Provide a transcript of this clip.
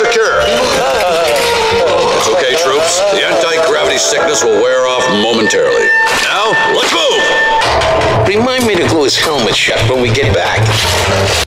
secure. It's okay, troops. The anti-gravity sickness will wear off momentarily. Now, let's move! Remind me to glue his helmet shut when we get back.